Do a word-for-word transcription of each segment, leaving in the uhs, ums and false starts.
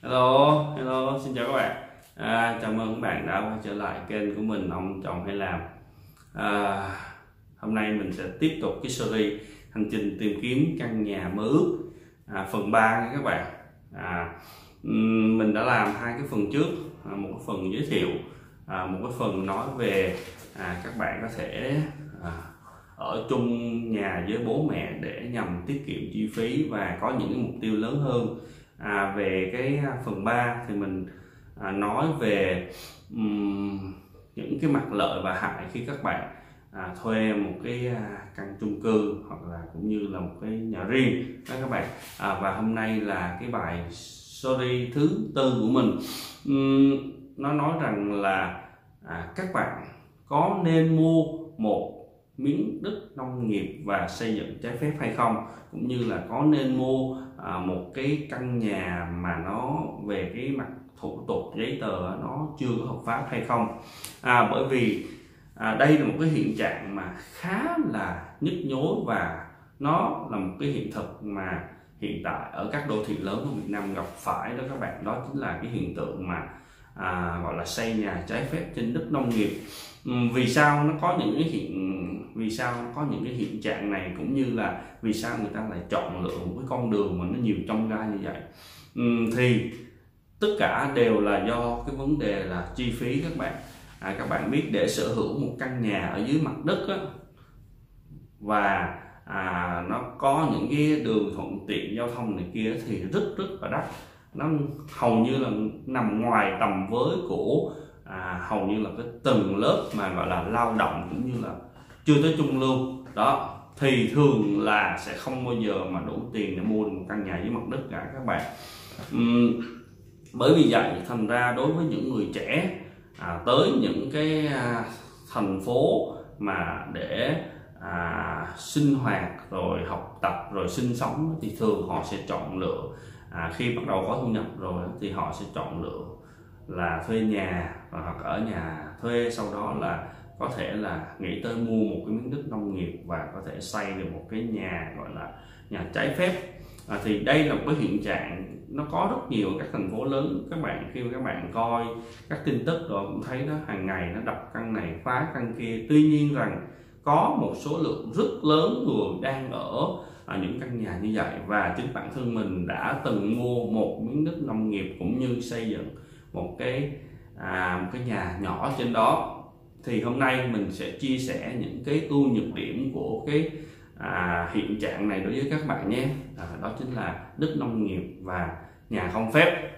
Hello, hello, xin chào các bạn. À, chào mừng các bạn đã quay trở lại kênh của mình, Ông Trồng Hay Làm. À, hôm nay mình sẽ tiếp tục cái series hành trình tìm kiếm căn nhà mơ ước à, phần ba nha các bạn. À, mình đã làm hai cái phần trước, à, một cái phần giới thiệu, à, một cái phần nói về à, các bạn có thể à, ở chung nhà với bố mẹ để nhằm tiết kiệm chi phí và có những mục tiêu lớn hơn. À, về cái phần ba thì mình à, nói về um, những cái mặt lợi và hại khi các bạn à, thuê một cái à, căn chung cư hoặc là cũng như là một cái nhà riêng đó các bạn. À, và hôm nay là cái bài series thứ tư của mình. Um, nó nói rằng là à, các bạn có nên mua một miếng đất nông nghiệp và xây dựng trái phép hay không, cũng như là có nên mua à, một cái căn nhà mà nó về cái mặt thủ tục giấy tờ nó chưa có hợp pháp hay không. À, bởi vì à, đây là một cái hiện trạng mà khá là nhức nhối và nó là một cái hiện thực mà hiện tại ở các đô thị lớn của Việt Nam gặp phải đó các bạn. Đó chính là cái hiện tượng mà à, gọi là xây nhà trái phép trên đất nông nghiệp. Uhm, vì sao nó có những cái hiện vì sao nó có những cái hiện trạng này, cũng như là vì sao người ta lại chọn lựa một cái con đường mà nó nhiều chông gai như vậy. Uhm, thì tất cả đều là do cái vấn đề là chi phí các bạn. À, các bạn biết để sở hữu một căn nhà ở dưới mặt đất á, và à, nó có những cái đường thuận tiện giao thông này kia thì rất rất là đắt. Nó hầu như là nằm ngoài tầm với của à, hầu như là cái tầng lớp mà gọi là lao động cũng như là chưa tới trung lưu đó, thì thường là sẽ không bao giờ mà đủ tiền để mua được một căn nhà dưới mặt đất cả các bạn. Uhm, bởi vì vậy thành ra đối với những người trẻ à, tới những cái à, thành phố mà để à, sinh hoạt rồi học tập rồi sinh sống thì thường họ sẽ chọn lựa à, khi bắt đầu có thu nhập rồi thì họ sẽ chọn lựa là thuê nhà hoặc ở nhà thuê, sau đó là có thể là nghĩ tới mua một cái miếng đất nông nghiệp và có thể xây được một cái nhà gọi là nhà trái phép. À, thì đây là một cái hiện trạng nó có rất nhiều các thành phố lớn các bạn. Khi mà các bạn coi các tin tức rồi cũng thấy đó, hàng ngày nó đập căn này phá căn kia. Tuy nhiên rằng có một số lượng rất lớn người đang ở à, những căn nhà như vậy, và chính bản thân mình đã từng mua một miếng đất nông nghiệp cũng như xây dựng một cái à, một cái nhà nhỏ trên đó. Thì hôm nay mình sẽ chia sẻ những cái ưu nhược điểm của cái à, hiện trạng này đối với các bạn nhé. À, đó chính là đất nông nghiệp và nhà không phép.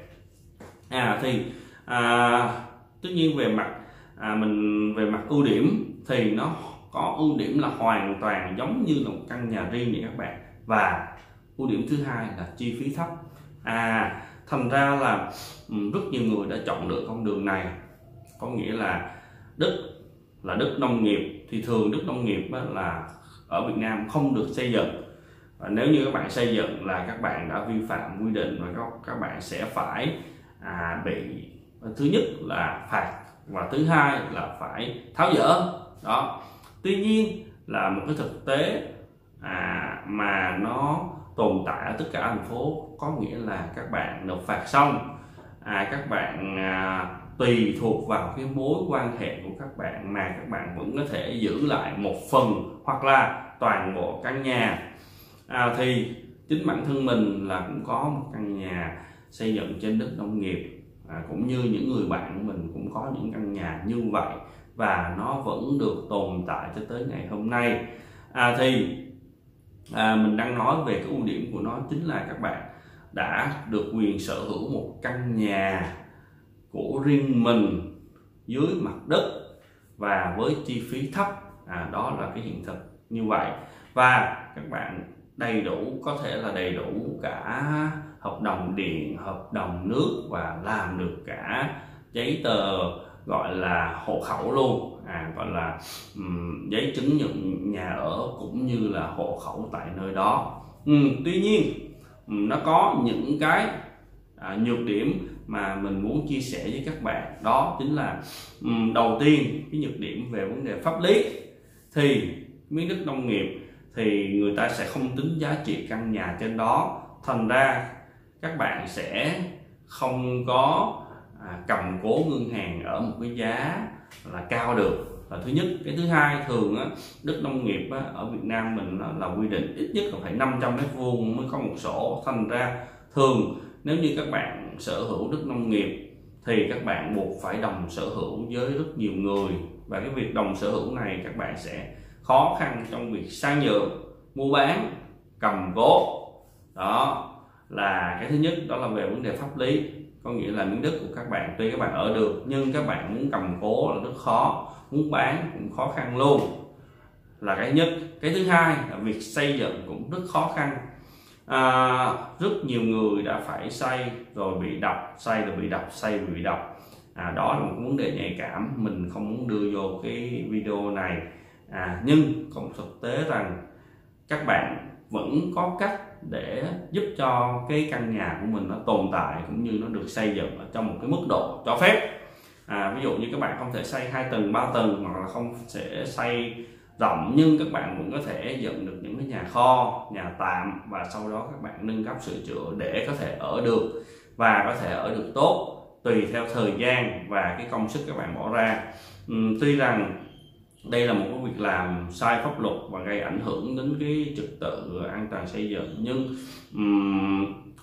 À thì à, tất nhiên về mặt à, mình về mặt ưu điểm thì nó có ưu điểm là hoàn toàn giống như là một căn nhà riêng vậy các bạn, và ưu điểm thứ hai là chi phí thấp. À thành ra là rất nhiều người đã chọn lựa con đường này, có nghĩa là đất là đất nông nghiệp thì thường đất nông nghiệp là ở Việt Nam không được xây dựng, và nếu như các bạn xây dựng là các bạn đã vi phạm quy định và các bạn sẽ phải à, bị thứ nhất là phạt và thứ hai là phải tháo dỡ đó. Tuy nhiên là một cái thực tế à, mà nó tồn tại ở tất cả thành phố, có nghĩa là các bạn nộp phạt xong à, các bạn à, tùy thuộc vào cái mối quan hệ của các bạn mà các bạn vẫn có thể giữ lại một phần hoặc là toàn bộ căn nhà. À, thì chính bản thân mình là cũng có một căn nhà xây dựng trên đất nông nghiệp, à, cũng như những người bạn của mình cũng có những căn nhà như vậy, và nó vẫn được tồn tại cho tới ngày hôm nay. À, thì à, mình đang nói về cái ưu điểm của nó chính là các bạn đã được quyền sở hữu một căn nhà của riêng mình dưới mặt đất và với chi phí thấp. À, đó là cái hiện thực như vậy, và các bạn đầy đủ có thể là đầy đủ cả hợp đồng điện, hợp đồng nước và làm được cả giấy tờ gọi là hộ khẩu luôn, à, gọi là um, giấy chứng nhận nhà ở cũng như là hộ khẩu tại nơi đó. Um, tuy nhiên um, nó có những cái à, nhược điểm mà mình muốn chia sẻ với các bạn. Đó chính là um, đầu tiên cái nhược điểm về vấn đề pháp lý. Thì miếng đất nông nghiệp thì người ta sẽ không tính giá trị căn nhà trên đó, thành ra các bạn sẽ không có à, cầm cố ngân hàng ở một cái giá là cao được là thứ nhất. Cái thứ hai, thường á, đất nông nghiệp á, ở Việt Nam mình á, là quy định ít nhất là phải năm trăm mét vuông mới có một sổ. Thành ra thường nếu như các bạn sở hữu đất nông nghiệp thì các bạn buộc phải đồng sở hữu với rất nhiều người, và cái việc đồng sở hữu này các bạn sẽ khó khăn trong việc sang nhượng, mua bán, cầm cố. Đó là cái thứ nhất, đó là về vấn đề pháp lý. Có nghĩa là miếng đất của các bạn tuy các bạn ở được nhưng các bạn muốn cầm cố là rất khó, muốn bán cũng khó khăn luôn, là cái nhất. Cái thứ hai là việc xây dựng cũng rất khó khăn. À, rất nhiều người đã phải xây rồi bị đập, xây rồi bị đập, xây rồi bị đập. À, đó là một vấn đề nhạy cảm, mình không muốn đưa vô cái video này. À, nhưng cũng thực tế rằng các bạn vẫn có cách để giúp cho cái căn nhà của mình nó tồn tại cũng như nó được xây dựng ở trong một cái mức độ cho phép. À, ví dụ như các bạn không thể xây hai tầng, ba tầng, hoặc là không sẽ xây rộng, nhưng các bạn cũng có thể dựng được những cái nhà kho, nhà tạm, và sau đó các bạn nâng cấp sửa chữa để có thể ở được và có thể ở được tốt tùy theo thời gian và cái công sức các bạn bỏ ra. Uhm, tuy rằng đây là một cái việc làm sai pháp luật và gây ảnh hưởng đến cái trật tự an toàn xây dựng, nhưng um,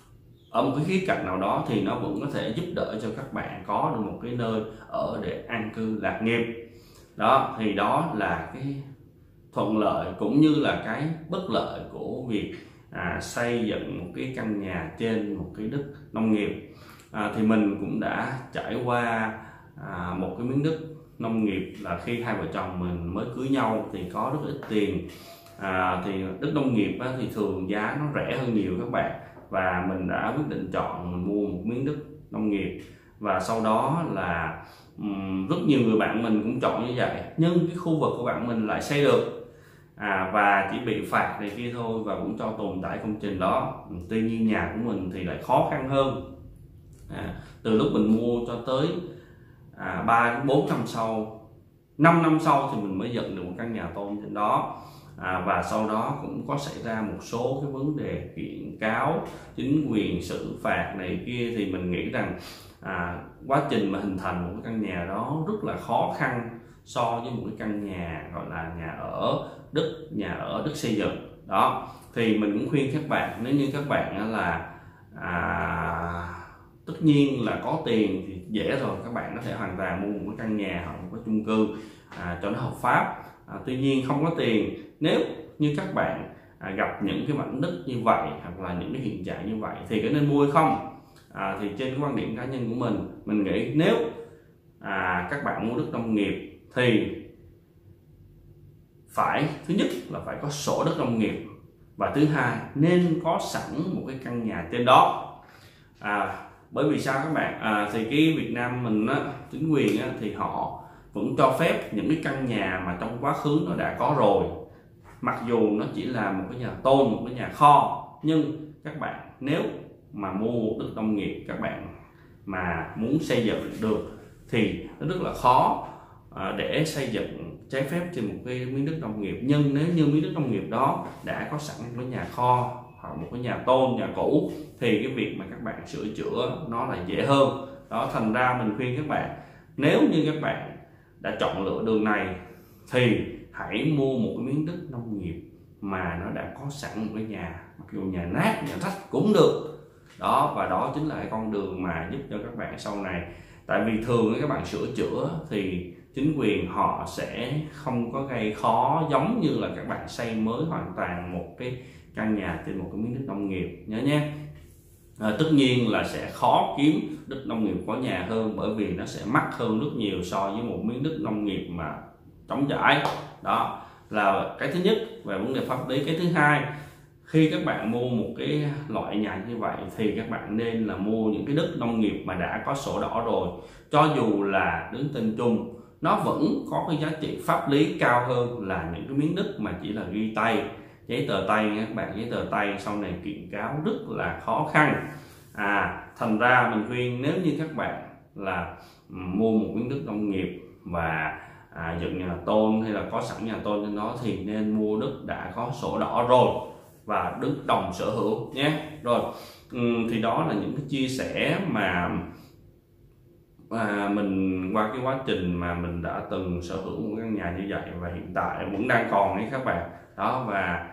ở một cái khía cạnh nào đó thì nó vẫn có thể giúp đỡ cho các bạn có được một cái nơi ở để an cư lạc nghiệp. Đó thì đó là cái thuận lợi cũng như là cái bất lợi của việc à, xây dựng một cái căn nhà trên một cái đất nông nghiệp. À, thì mình cũng đã trải qua à, một cái miếng đất nông nghiệp là khi hai vợ chồng mình mới cưới nhau thì có rất ít tiền. À, thì đất nông nghiệp á, thì thường giá nó rẻ hơn nhiều các bạn, và mình đã quyết định chọn mình mua một miếng đất nông nghiệp. Và sau đó là um, rất nhiều người bạn mình cũng chọn như vậy, nhưng cái khu vực của bạn mình lại xây được. À, và chỉ bị phạt này kia thôi và cũng cho tồn tại công trình đó. Tuy nhiên nhà của mình thì lại khó khăn hơn. À, từ lúc mình mua cho tới à, ba đến bốn năm sau, năm năm sau thì mình mới dựng được một căn nhà tôn trên đó. À, và sau đó cũng có xảy ra một số cái vấn đề kiện cáo chính quyền, xử phạt này kia, thì mình nghĩ rằng à, quá trình mà hình thành một cái căn nhà đó rất là khó khăn so với một cái căn nhà gọi là nhà ở đất, nhà ở đất xây dựng. Đó thì mình cũng khuyên các bạn, nếu như các bạn là à, tất nhiên là có tiền thì dễ rồi, các bạn có thể hoàn toàn mua một cái căn nhà hoặc một cái chung cư à, cho nó hợp pháp. À, tuy nhiên không có tiền, nếu như các bạn à, gặp những cái mảnh đất như vậy hoặc là những cái hiện trạng như vậy thì có nên mua hay không? À, thì trên cái quan điểm cá nhân của mình, mình nghĩ nếu à, các bạn mua đất nông nghiệp thì phải, thứ nhất là phải có sổ đất nông nghiệp, và thứ hai nên có sẵn một cái căn nhà trên đó. À, bởi vì sao các bạn? À, thì cái Việt Nam mình á, chính quyền á, thì họ vẫn cho phép những cái căn nhà mà trong quá khứ nó đã có rồi, mặc dù nó chỉ là một cái nhà tôn, một cái nhà kho, nhưng các bạn nếu mà mua đất nông nghiệp, các bạn mà muốn xây dựng được thì nó rất là khó à, để xây dựng trái phép trên một cái miếng đất nông nghiệp. Nhưng nếu như miếng đất nông nghiệp đó đã có sẵn một cái nhà kho hoặc một cái nhà tôn, nhà cũ, thì cái việc mà các bạn sửa chữa nó là dễ hơn. Đó, thành ra mình khuyên các bạn, nếu như các bạn đã chọn lựa đường này thì hãy mua một cái miếng đất nông nghiệp mà nó đã có sẵn một cái nhà, mặc dù nhà nát, nhà rách cũng được. Đó, và đó chính là cái con đường mà giúp cho các bạn sau này. Tại vì thường các bạn sửa chữa thì chính quyền họ sẽ không có gây khó giống như là các bạn xây mới hoàn toàn một cái căn nhà trên một cái miếng đất nông nghiệp, nhớ nhé. À, tất nhiên là sẽ khó kiếm đất nông nghiệp có nhà hơn, bởi vì nó sẽ mắc hơn rất nhiều so với một miếng đất nông nghiệp mà trống trải. Đó là cái thứ nhất về vấn đề pháp lý. Cái thứ hai, khi các bạn mua một cái loại nhà như vậy thì các bạn nên là mua những cái đất nông nghiệp mà đã có sổ đỏ rồi. Cho dù là đứng tên chung, nó vẫn có cái giá trị pháp lý cao hơn là những cái miếng đất mà chỉ là ghi tay, giấy tờ tay nha các bạn. Giấy tờ tay sau này kiện cáo rất là khó khăn. À, thành ra mình khuyên nếu như các bạn là mua một miếng đất nông nghiệp và à, dựng nhà tôn hay là có sẵn nhà tôn trên đó thì nên mua đất đã có sổ đỏ rồi và đất đồng sở hữu nhé. Rồi thì đó là những cái chia sẻ mà à, mình qua cái quá trình mà mình đã từng sở hữu một căn nhà như vậy và hiện tại vẫn đang còn đấy các bạn. Đó, và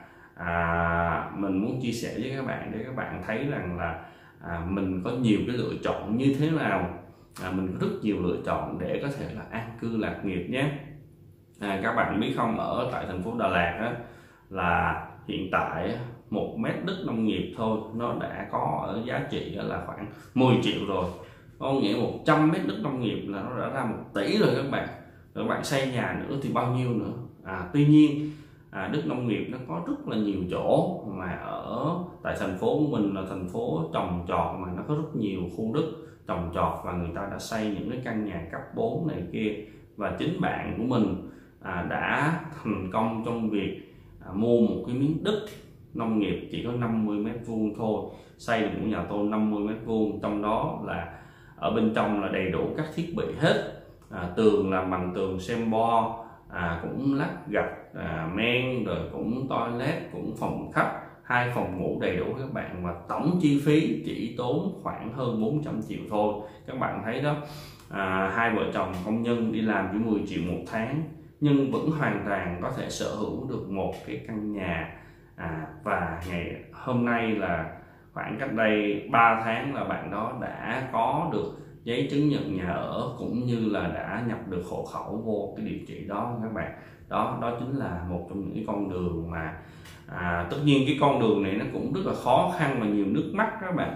à, mình muốn chia sẻ với các bạn để các bạn thấy rằng là à, mình có nhiều cái lựa chọn như thế nào, à, mình có rất nhiều lựa chọn để có thể là an cư lạc nghiệp nhé. À, các bạn biết không, ở tại thành phố Đà Lạt á, là hiện tại một mét đất nông nghiệp thôi nó đã có ở giá trị là khoảng mười triệu rồi. Có nghĩa một trăm mét đất nông nghiệp là nó đã ra một tỷ rồi các bạn. Rồi bạn xây nhà nữa thì bao nhiêu nữa. À, tuy nhiên à, đất nông nghiệp nó có rất là nhiều chỗ mà ở tại thành phố của mình là thành phố trồng trọt, mà nó có rất nhiều khu đất trồng trọt và người ta đã xây những cái căn nhà cấp bốn này kia. Và chính bạn của mình à, đã thành công trong việc à, mua một cái miếng đất nông nghiệp chỉ có năm mươi mét vuông thôi, xây được một nhà tôn năm mươi mét vuông, trong đó là ở bên trong là đầy đủ các thiết bị hết. À, tường làm bằng tường xem bo, à, cũng lát gạch à, men, rồi cũng toilet, cũng phòng khách, hai phòng ngủ đầy đủ các bạn. Và tổng chi phí chỉ tốn khoảng hơn bốn trăm triệu thôi. Các bạn thấy đó, à, hai vợ chồng công nhân đi làm chỉ mười triệu một tháng nhưng vẫn hoàn toàn có thể sở hữu được một cái căn nhà. À, và ngày hôm nay là khoảng cách đây ba tháng là bạn đó đã có được giấy chứng nhận nhà ở cũng như là đã nhập được hộ khẩu vô cái địa chỉ đó các bạn. Đó đó chính là một trong những cái con đường mà à, tất nhiên cái con đường này nó cũng rất là khó khăn và nhiều nước mắt các bạn.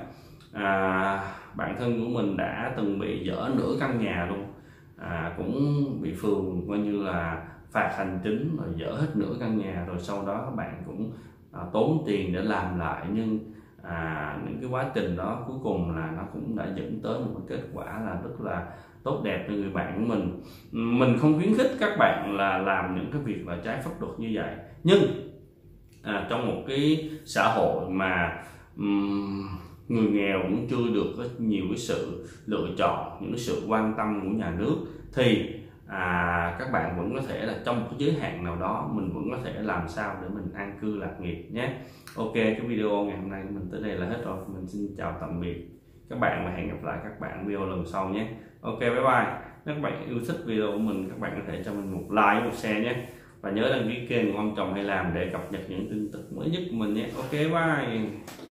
À, bạn thân của mình đã từng bị dỡ nửa căn nhà luôn, à, cũng bị phường coi như là phạt hành chính rồi dỡ hết nửa căn nhà, rồi sau đó các bạn cũng à, tốn tiền để làm lại. Nhưng à, những cái quá trình đó cuối cùng là nó cũng đã dẫn tới một cái kết quả là rất là tốt đẹp cho người bạn của mình. Mình không khuyến khích các bạn là làm những cái việc là trái pháp luật như vậy, nhưng à, trong một cái xã hội mà um, người nghèo cũng chưa được có nhiều cái sự lựa chọn, những cái sự quan tâm của nhà nước, thì à, các bạn vẫn có thể là trong một cái giới hạn nào đó mình vẫn có thể làm sao để mình an cư lạc nghiệp nhé. Ok, cái video ngày hôm nay của mình tới đây là hết rồi. Mình xin chào tạm biệt các bạn và hẹn gặp lại các bạn video lần sau nhé. Ok, bye bye. Nếu các bạn yêu thích video của mình, các bạn có thể cho mình một like, một share nhé. Và nhớ đăng ký kênh của Ông Trồng Hay Làm để cập nhật những tin tức mới nhất của mình nhé. Ok, bye.